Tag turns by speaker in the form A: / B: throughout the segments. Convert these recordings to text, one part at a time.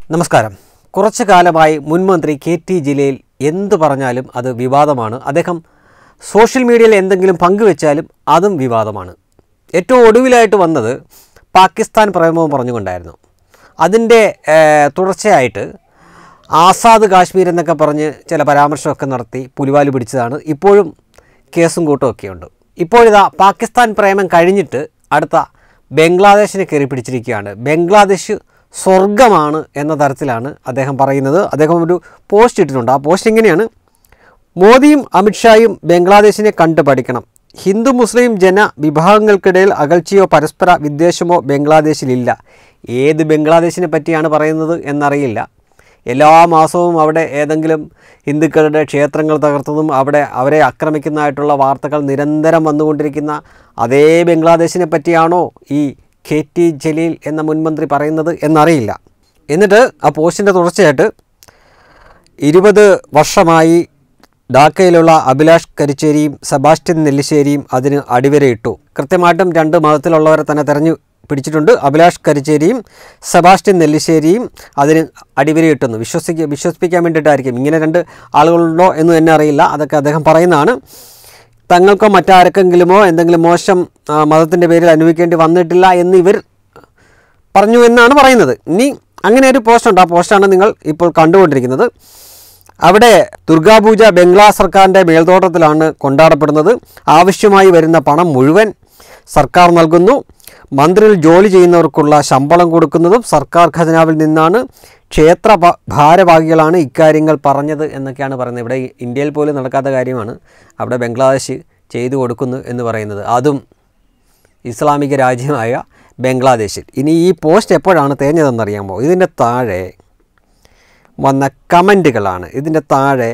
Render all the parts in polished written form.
A: നമസ്കാരം. കുറച്ചു കാലമായി മുൻ മന്ത്രി T Jaleel എന്ത് പറഞ്ഞാലും അത് വിവാദമാണ്. അദ്ദേഹം സോഷ്യൽ മീഡിയയിൽ എന്തെങ്കിലും പങ്കുവെച്ചാലും അതും വിവാദമാണ്. ഏറ്റവും ഒടുവിലായിട്ട് വന്നത് പാകിസ്ഥാൻ പ്രേമവും പറഞ്ഞുകൊണ്ടായിരുന്നു. അതിൻ്റെ തുടർച്ചയായിട്ട് ആസാദ് കാശ്മീർ എന്നൊക്കെ പറഞ്ഞ് ചില പരാമർശമൊക്കെ നടത്തി പുലിവാല് പിടിച്ചതാണ്. ഇപ്പോഴും കേസും കൂട്ടമൊക്കെ ഉണ്ട്. ഇപ്പോഴിതാ പാകിസ്ഥാൻ പ്രേമം കഴിഞ്ഞിട്ട് അടുത്ത ബംഗ്ലാദേശിനെ കയറി പിടിച്ചിരിക്കുകയാണ്. ബംഗ്ലാദേശ് സ്വർഗമാണ് എന്ന തരത്തിലാണ് അദ്ദേഹം പറയുന്നത്. അദ്ദേഹം ഒരു പോസ്റ്റ് ഇട്ടിട്ടുണ്ട്. ആ പോസ്റ്റ് ഇങ്ങനെയാണ്: മോദിയും അമിത്ഷായും ബംഗ്ലാദേശിനെ കണ്ടു പഠിക്കണം. ഹിന്ദു മുസ്ലിം ജന വിഭാഗങ്ങൾക്കിടയിൽ അകൽച്ചയോ പരസ്പര വിദ്വേഷമോ ബംഗ്ലാദേശിലില്ല. ഏത് ബംഗ്ലാദേശിനെ പറ്റിയാണ് പറയുന്നത് എന്നറിയില്ല. എല്ലാ മാസവും അവിടെ ഏതെങ്കിലും ഹിന്ദുക്കളുടെ ക്ഷേത്രങ്ങൾ തകർത്തതും അവരെ ആക്രമിക്കുന്നതായിട്ടുള്ള വാർത്തകൾ നിരന്തരം വന്നുകൊണ്ടിരിക്കുന്ന അതേ ബംഗ്ലാദേശിനെ പറ്റിയാണോ ഈ T Jaleel എന്ന മുൻമന്ത്രി പറയുന്നത് എന്നറിയില്ല. എന്നിട്ട് ആ പോസ്റ്റിൻ്റെ തുടർച്ചയായിട്ട് 20 വർഷമായി ധാക്കയിലുള്ള അഭിലാഷ് കരിച്ചേരിയും സെബാസ്റ്റ്യൻ നെല്ലിശ്ശേരിയും അതിന് അടിവരയിട്ടു. കൃത്യമായിട്ടും രണ്ട് മതത്തിലുള്ളവരെ തന്നെ തെരഞ്ഞു പിടിച്ചിട്ടുണ്ട്. അഭിലാഷ് കരിച്ചേരിയും സെബാസ്റ്റ്യൻ നെല്ലിശ്ശേരിയും അതിന് അടിവരയിട്ടുന്നു. വിശ്വസിപ്പിക്കാൻ വേണ്ടിയിട്ടായിരിക്കും. ഇങ്ങനെ രണ്ട് ആളുകളുണ്ടോ എന്ന് തന്നെ അറിയില്ല. അതൊക്കെ അദ്ദേഹം പറയുന്നതാണ്. തങ്ങൾക്കോ മറ്റാർക്കെങ്കിലുമോ എന്തെങ്കിലും മോശം മതത്തിൻ്റെ പേരിൽ അനുഭവിക്കേണ്ടി വന്നിട്ടില്ല എന്ന് ഇവർ പറഞ്ഞു എന്നാണ് പറയുന്നത്. ഇനി അങ്ങനെ ഒരു പോസ്റ്റുണ്ട്. ആ പോസ്റ്റാണ് നിങ്ങൾ ഇപ്പോൾ കണ്ടുകൊണ്ടിരിക്കുന്നത്. അവിടെ ദുർഗാപൂജ ബംഗ്ലാ സർക്കാരിൻ്റെ മേൽത്തോട്ടത്തിലാണ് കൊണ്ടാടപ്പെടുന്നത്. ആവശ്യമായി വരുന്ന പണം മുഴുവൻ സർക്കാർ നൽകുന്നു. മന്ത്രിയിൽ ജോലി ചെയ്യുന്നവർക്കുള്ള ശമ്പളം കൊടുക്കുന്നതും സർക്കാർ ഖജനാവിൽ നിന്നാണ്. ക്ഷേത്ര ഭാരവാഹികളാണ് ഇക്കാര്യങ്ങൾ പറഞ്ഞത് എന്നൊക്കെയാണ് പറയുന്നത്. ഇവിടെ ഇന്ത്യയിൽ പോലും നടക്കാത്ത കാര്യമാണ് അവിടെ ബംഗ്ലാദേശ് ചെയ്തു കൊടുക്കുന്നു എന്ന് പറയുന്നത്, അതും ഇസ്ലാമിക രാജ്യമായ ബംഗ്ലാദേശിൽ. ഇനി ഈ പോസ്റ്റ് എപ്പോഴാണ് തേഞ്ഞതെന്നറിയാമോ? ഇതിൻ്റെ താഴെ വന്ന കമൻറ്റുകളാണ്. ഇതിൻ്റെ താഴെ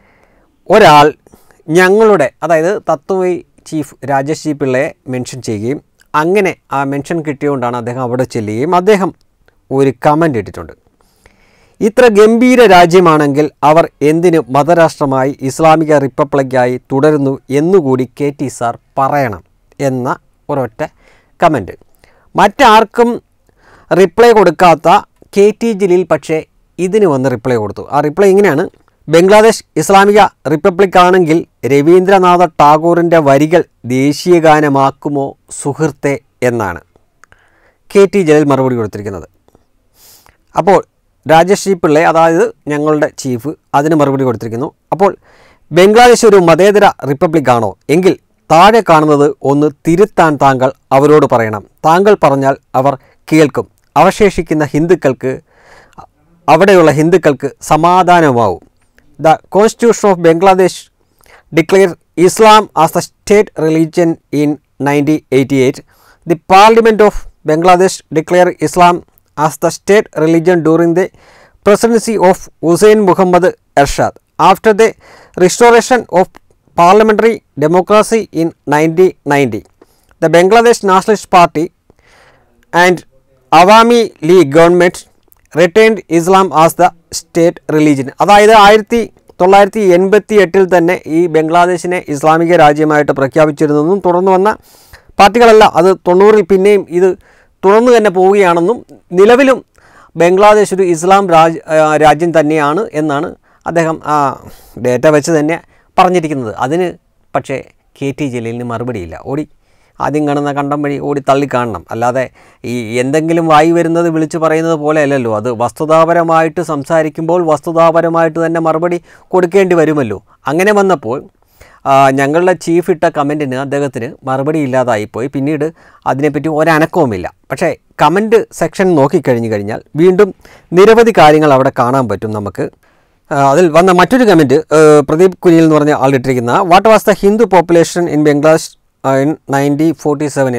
A: ഒരാൾ ഞങ്ങളുടെ, അതായത് തത്വമയി ചീഫ് രാജേഷ് പിള്ളയെ മെൻഷൻ ചെയ്യുകയും അങ്ങനെ ആ മെൻഷൻ കിട്ടിയുകൊണ്ടാണ് അദ്ദേഹം അവിടെ ചെല്ലുകയും അദ്ദേഹം ഒരു കമൻ്റ് ഇട്ടിട്ടുണ്ട്: ഇത്ര ഗംഭീര രാജ്യമാണെങ്കിൽ അവർ എന്തിന് മതരാഷ്ട്രമായി ഇസ്ലാമിക റിപ്പബ്ലിക്കായി തുടരുന്നു എന്നുകൂടി KT സാർ പറയണം എന്ന ഒരൊറ്റ കമൻറ്റ്. മറ്റാർക്കും റിപ്ലൈ കൊടുക്കാത്ത KT Jaleel പക്ഷേ ഇതിന് വന്ന് റിപ്ലൈ കൊടുത്തു. ആ റിപ്ലൈ ഇങ്ങനെയാണ്: ബംഗ്ലാദേശ് ഇസ്ലാമിക റിപ്പബ്ലിക് ആണെങ്കിൽ രവീന്ദ്രനാഥ ടാഗോറിൻ്റെ വരികൾ ദേശീയഗാനമാക്കുമോ സുഹൃത്തെ എന്നാണ് KT Jaleel മറുപടി കൊടുത്തിരിക്കുന്നത്. അപ്പോൾ രാജേഷ് പിള്ളെ, അതായത് ഞങ്ങളുടെ ചീഫ്, അതിന് മറുപടി കൊടുത്തിരിക്കുന്നു. അപ്പോൾ ബംഗ്ലാദേശ് ഒരു മതേതര റിപ്പബ്ലിക് ആണോ എങ്കിൽ താഴെ കാണുന്നത് ഒന്ന് തിരുത്താൻ താങ്കൾ അവരോട് പറയണം. താങ്കൾ പറഞ്ഞാൽ അവർ കേൾക്കും. അവശേഷിക്കുന്ന ഹിന്ദുക്കൾക്ക്, അവിടെയുള്ള ഹിന്ദുക്കൾക്ക് സമാധാനമാവും. The constitution of Bangladesh declare Islam as the state religion in 1988. The parliament of Bangladesh declare Islam as the state religion during the presidency of Hussain Muhammad Ershad. After the restoration of parliamentary democracy in 1990, the Bangladesh Nationalist Party and Awami League government retained Islam as the state religion. അതായത് 1988 തന്നെ ഈ ബംഗ്ലാദേശിനെ ഇസ്ലാമിക രാജ്യമായിട്ട് പ്രഖ്യാപിച്ചിരുന്നെന്നും തുടർന്ന് വന്ന പാർട്ടികളല്ല അത് 90-ൽ പിന്നെയും ഇത് തുടർന്ന് തന്നെ പോവുകയാണെന്നും നിലവിലും ബംഗ്ലാദേശ് ഒരു ഇസ്ലാം രാജ്യം തന്നെയാണ് എന്നാണ് അദ്ദേഹം ആ ഡേറ്റ വെച്ച് തന്നെ പറഞ്ഞിരിക്കുന്നത്. അതിന് പക്ഷേ KT Jaleelന് മറുപടിയില്ല. ആദ്യം കാണുന്ന കണ്ടം വഴി തള്ളി കാണണം. അല്ലാതെ ഈ എന്തെങ്കിലും വായി വരുന്നത് വിളിച്ച് പറയുന്നത് പോലെ അല്ലല്ലോ. അത് വസ്തുതാപരമായിട്ട് സംസാരിക്കുമ്പോൾ വസ്തുതാപരമായിട്ട് തന്നെ മറുപടി കൊടുക്കേണ്ടി വരുമല്ലോ. അങ്ങനെ വന്നപ്പോൾ ഞങ്ങളുടെ ചീഫ് ഇട്ട കമൻറ്റിന് അദ്ദേഹത്തിന് മറുപടി ഇല്ലാതായിപ്പോയി. പിന്നീട് അതിനെപ്പറ്റി ഒരനക്കവുമില്ല. പക്ഷേ കമൻറ്റ് സെക്ഷൻ നോക്കിക്കഴിഞ്ഞാൽ വീണ്ടും നിരവധി കാര്യങ്ങൾ അവിടെ കാണാൻ പറ്റും നമുക്ക്. അതിൽ വന്ന മറ്റൊരു കമൻറ്റ് പ്രദീപ് കുനിയിൽ എന്ന് പറഞ്ഞ ആളിട്ടിരിക്കുന്ന: what was the Hindu population in Bangladesh in 1947?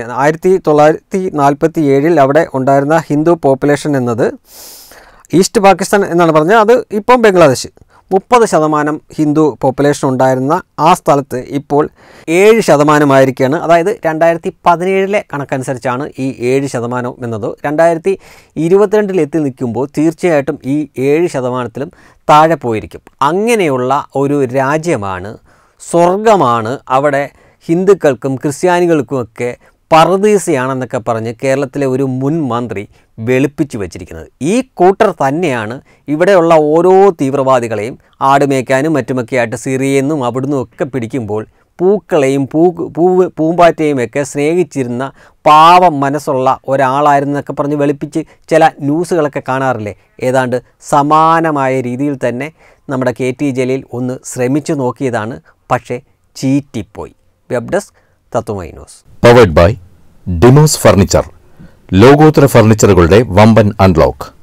A: 1947 അവിടെ ഉണ്ടായിരുന്ന ഹിന്ദു പോപ്പുലേഷൻ എന്നത് ഈസ്റ്റ് പാകിസ്ഥാൻ എന്നാണ് പറഞ്ഞത്. അത് ഇപ്പം ബംഗ്ലാദേശ് 30% ഹിന്ദു പോപ്പുലേഷൻ ഉണ്ടായിരുന്ന ആ സ്ഥലത്ത് ഇപ്പോൾ 7% അതായത് 2017 കണക്കനുസരിച്ചാണ് ഈ 7% എന്നത്. 2022 എത്തി നിൽക്കുമ്പോൾ തീർച്ചയായിട്ടും ഈ 7%-ലും താഴെ പോയിരിക്കും. അങ്ങനെയുള്ള ഒരു രാജ്യമാണ്, സ്വർഗമാണ്. അവിടെ ഹിന്ദുക്കൾക്കും ക്രിസ്ത്യാനികൾക്കുമൊക്കെ പറുദീസയാണെന്നൊക്കെ പറഞ്ഞ് കേരളത്തിലെ ഒരു മുൻ മന്ത്രി വെളുപ്പിച്ച് വച്ചിരിക്കുന്നത്. ഈ കൂട്ടർ തന്നെയാണ് ഇവിടെയുള്ള ഓരോ തീവ്രവാദികളെയും ആടുമേയ്ക്കാനും മറ്റുമൊക്കെയായിട്ട് സിറിയയിൽ നിന്നും അവിടുന്ന് ഒക്കെ പിടിക്കുമ്പോൾ പൂക്കളെയും പൂമ്പാറ്റയും ഒക്കെ സ്നേഹിച്ചിരുന്ന പാവം മനസ്സുള്ള ഒരാളായിരുന്നൊക്കെ പറഞ്ഞ് വെളുപ്പിച്ച് ചില ന്യൂസുകളൊക്കെ കാണാറില്ലേ? ഏതാണ്ട് സമാനമായ രീതിയിൽ തന്നെ നമ്മുടെ KT ജലീൽ ഒന്ന് ശ്രമിച്ചു നോക്കിയതാണ്, പക്ഷേ ചീറ്റിപ്പോയി. Web desk Tatwamayi news.
B: Powered by Dimos furniture. ലോകോത്തര ഫർണിച്ചറുകളുടെ വമ്പൻ അൺലോക്ക്.